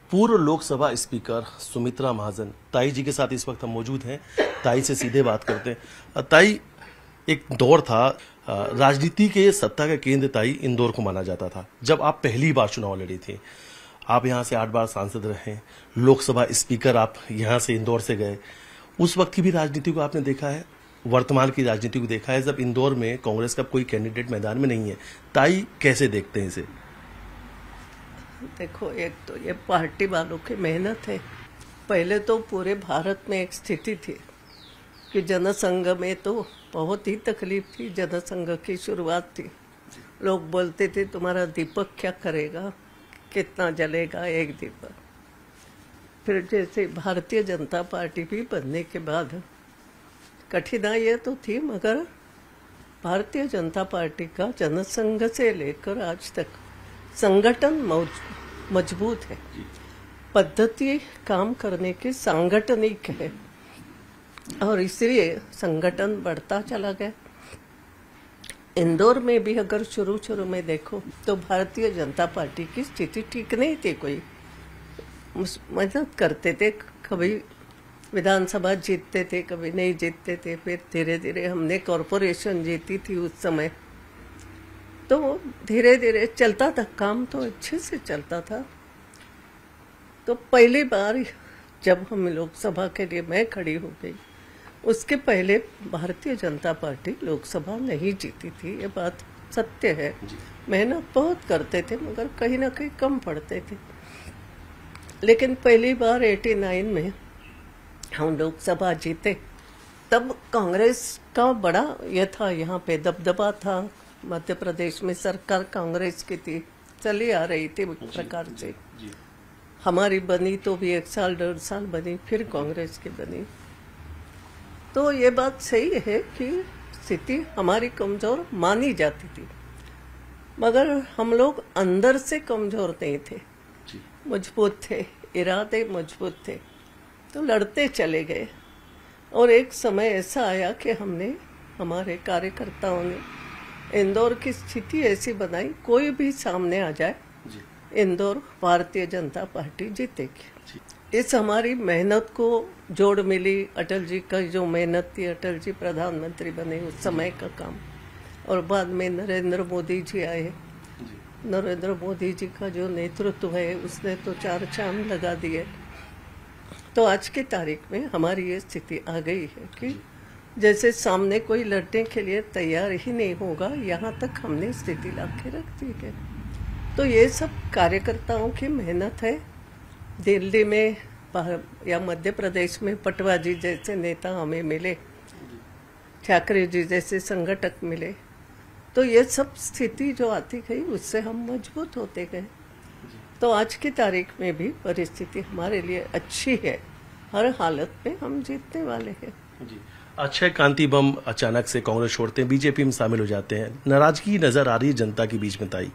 पूर्व लोकसभा स्पीकर सुमित्रा महाजन ताई जी के साथ इस वक्त हम मौजूद हैं। ताई से सीधे बात करते हैं। ताई, एक दौर था राजनीति के सत्ता का केंद्र ताई इंदौर को माना जाता था। जब आप पहली बार चुनाव लड़ी थी, आप यहां से 8 बार सांसद रहे, लोकसभा स्पीकर आप यहां से इंदौर से गए। उस वक्त की भी राजनीति को आपने देखा है, वर्तमान की राजनीति को देखा है, जब इंदौर में कांग्रेस का कोई कैंडिडेट मैदान में नहीं है। ताई कैसे देखते हैं इसे? देखो, एक तो ये पार्टी वालों की मेहनत है। पहले तो पूरे भारत में एक स्थिति थी कि जनसंघ में तो बहुत ही तकलीफ थी। जनसंघ की शुरुआत थी, लोग बोलते थे तुम्हारा दीपक क्या करेगा, कितना जलेगा एक दीपक। फिर जैसे भारतीय जनता पार्टी भी बनने के बाद कठिनाइयाँ तो थी, मगर भारतीय जनता पार्टी का जनसंघ से लेकर आज तक संगठन मजबूत है, पद्धति काम करने की सांगठनिक है, और इसलिए संगठन बढ़ता चला गया। इंदौर में भी अगर शुरू में देखो तो भारतीय जनता पार्टी की स्थिति ठीक नहीं थी। कोई मेहनत करते थे, कभी विधानसभा जीतते थे, कभी नहीं जीतते थे। फिर धीरे धीरे हमने कॉरपोरेशन जीती थी उस समय, तो धीरे धीरे चलता था, काम तो अच्छे से चलता था। तो पहली बार जब हम लोकसभा के लिए मैं खड़ी हो गई, उसके पहले भारतीय जनता पार्टी लोकसभा नहीं जीती थी, ये बात सत्य है। मेहनत बहुत करते थे, मगर कहीं ना कहीं कम पड़ते थे। लेकिन पहली बार 89 में हम लोकसभा जीते, तब कांग्रेस का बड़ा ये था, यहाँ पे दबदबा था। मध्य प्रदेश में सरकार कांग्रेस की थी, चली आ रही थी एक प्रकार से। हमारी बनी तो भी 1 साल 1.5 साल बनी, फिर कांग्रेस की बनी। तो ये बात सही है कि स्थिति हमारी कमजोर मानी जाती थी, मगर हम लोग अंदर से कमजोर नहीं थे, मजबूत थे, इरादे मजबूत थे, तो लड़ते चले गए। और एक समय ऐसा आया कि हमने, हमारे कार्यकर्ताओं ने इंदौर की स्थिति ऐसी बनाई, कोई भी सामने आ जाए, इंदौर भारतीय जनता पार्टी जीतेगी। इस हमारी मेहनत को जोड़ मिली। अटल जी का जो मेहनत थी, अटल जी प्रधानमंत्री बने, उस समय का काम, और बाद में नरेंद्र मोदी जी आए। नरेंद्र मोदी जी का जो नेतृत्व है, उसने तो 4 चांद लगा दिए। तो आज की तारीख में हमारी ये स्थिति आ गई है कि जैसे सामने कोई लड़ने के लिए तैयार ही नहीं होगा, यहाँ तक हमने स्थिति ला के रख दी है। तो ये सब कार्यकर्ताओं की मेहनत है। दिल्ली में या मध्य प्रदेश में पटवा जी जैसे नेता हमें मिले, ठाकरे जी जैसे संगठक मिले, तो ये सब स्थिति जो आती गई, उससे हम मजबूत होते गए। तो आज की तारीख में भी परिस्थिति हमारे लिए अच्छी है, हर हालत में हम जीतने वाले हैं। अक्षय कांति बम अचानक से कांग्रेस छोड़ते हैं, बीजेपी में शामिल हो जाते हैं, नाराजगी नजर आ रही है जनता के बीच में। ताई,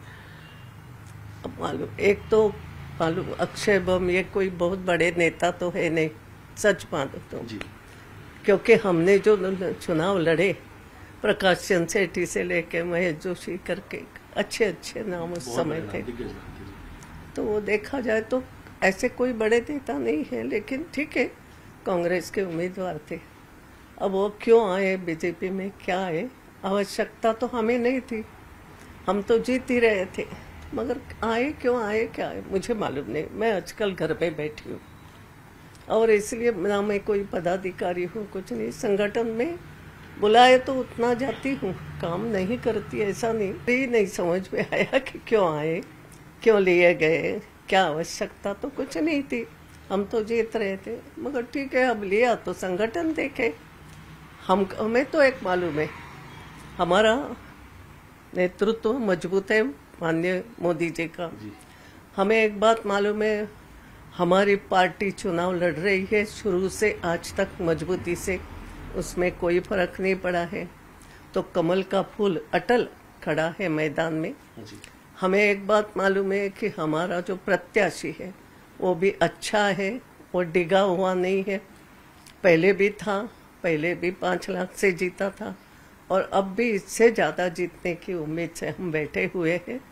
अब मालूम, एक तो मालूम अक्षय बम ये कोई बहुत बड़े नेता तो है नहीं, सच मानो तो, क्योंकि हमने जो चुनाव लड़े, प्रकाश चंद्र सेठी से लेके महेश जोशी करके अच्छे नाम उस समय थे। तो वो देखा जाए तो ऐसे कोई बड़े नेता नहीं है, लेकिन ठीक है, कांग्रेस के उम्मीदवार थे। अब वो क्यों आए बीजेपी में, क्या आए, आवश्यकता तो हमें नहीं थी, हम तो जीत ही रहे थे, मगर आए क्यों आए, क्या आए, मुझे मालूम नहीं। मैं आजकल घर पे बैठी हूँ, और इसलिए ना मैं कोई पदाधिकारी हूँ, कुछ नहीं। संगठन में बुलाए तो उतना जाती हूँ, काम नहीं करती ऐसा नहीं। ये नहीं समझ में आया कि क्यों आए, क्यों लिए गए, क्या आवश्यकता तो कुछ नहीं थी, हम तो जीत रहे थे। मगर ठीक है, अब लिया तो संगठन देखे। हमें तो एक मालूम है, हमारा नेतृत्व मजबूत है, माननीय मोदी जी का। हमें एक बात मालूम है, हमारी पार्टी चुनाव लड़ रही है शुरू से आज तक मजबूती से, उसमें कोई फर्क नहीं पड़ा है। तो कमल का फूल अटल खड़ा है मैदान में। हमें एक बात मालूम है कि हमारा जो प्रत्याशी है वो भी अच्छा है, वो डिगा हुआ नहीं है। पहले भी था, पहले भी 5 लाख से जीता था, और अब भी इससे ज़्यादा जीतने की उम्मीद से हम बैठे हुए हैं।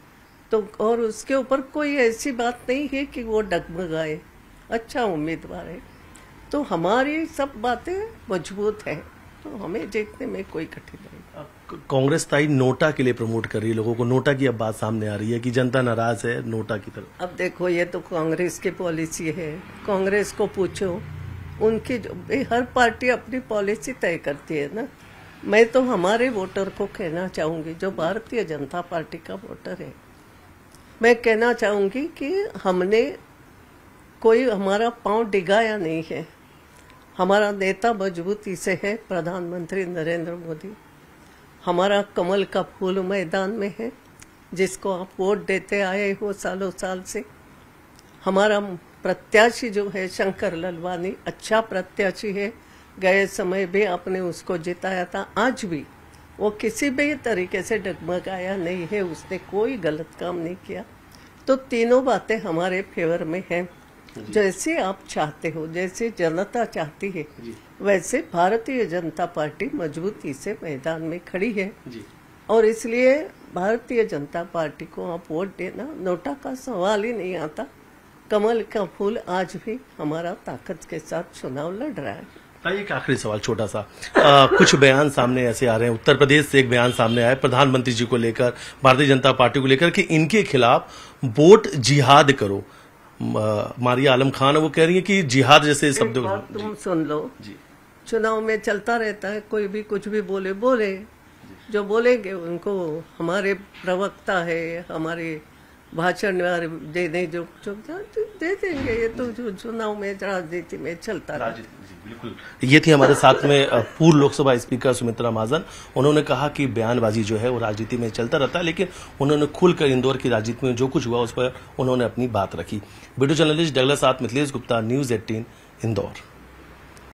तो और उसके ऊपर कोई ऐसी बात नहीं है कि वो डगमगाए, अच्छा उम्मीदवार है। तो हमारी सब बातें मजबूत है, तो हमें जीतने में कोई कठिनाई। कांग्रेस ताई नोटा के लिए प्रमोट कर रही है लोगों को, नोटा की अब बात सामने आ रही है कि जनता नाराज है नोटा की तरफ। अब देखो, ये तो कांग्रेस की पॉलिसी है, कांग्रेस को पूछो, उनकी हर पार्टी अपनी पॉलिसी तय करती है ना। मैं तो हमारे वोटर को कहना चाहूंगी, जो भारतीय जनता पार्टी का वोटर है, मैं कहना चाहूंगी कि हमने कोई हमारा पांव डिगाया नहीं है। हमारा नेता मजबूती से है, प्रधानमंत्री नरेंद्र मोदी। हमारा कमल का फूल मैदान में है, जिसको आप वोट देते आए हो सालों साल से। हमारा प्रत्याशी जो है शंकर ललवानी, अच्छा प्रत्याशी है, गए समय भी आपने उसको जिताया था। आज भी वो किसी भी तरीके से डगमगाया नहीं है, उसने कोई गलत काम नहीं किया। तो तीनों बातें हमारे फेवर में हैं। जैसे आप चाहते हो, जैसे जनता चाहती है, वैसे भारतीय जनता पार्टी मजबूती से मैदान में खड़ी है। और इसलिए भारतीय जनता पार्टी को आप वोट देना, नोटा का सवाल ही नहीं आता। कमल का फूल आज भी हमारा ताकत के साथ चुनाव लड़ रहा है। एक आखिरी सवाल छोटा सा, कुछ बयान सामने ऐसे आ रहे हैं, उत्तर प्रदेश से एक बयान सामने आया प्रधानमंत्री जी को लेकर, भारतीय जनता पार्टी को लेकर कि इनके खिलाफ वोट जिहाद करो। मारिया आलम खान वो कह रही है कि जिहाद जैसे शब्दों तुम सुन लो जी। चुनाव में चलता रहता है, कोई भी कुछ भी बोले, जो बोलेंगे उनको हमारे प्रवक्ता है, हमारे भाषण देने जो दे देंगे। ये तो जो चुनाव में राजनीति में चलता है। बिल्कुल। ये थी हमारे साथ में पूर्व लोकसभा स्पीकर सुमित्रा महाजन। उन्होंने कहा कि बयानबाजी जो है वो राजनीति में चलता रहता है, लेकिन उन्होंने खुलकर इंदौर की राजनीति में जो कुछ हुआ उस पर उन्होंने अपनी बात रखी। वीडियो जर्नलिस्ट डगलस साथ मिथिलेश गुप्ता, न्यूज़ 18 इंदौर।